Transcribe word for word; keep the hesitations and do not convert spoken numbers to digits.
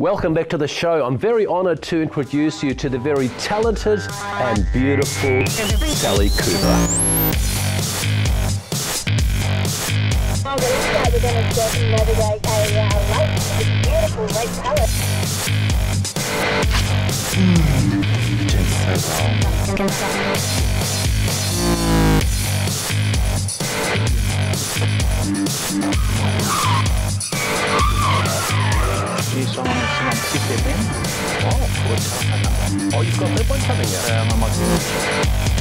Welcome back to the show. I'm very honoured to introduce you to the very talented and beautiful Sally Cooper. Oh, but inside we're going to circumnavigate a uh, lake with beautiful red colour. You're doing so Geez, someone, someone sick there, Ben. Oh, good. Oh, you've got that one coming out. Um, I might do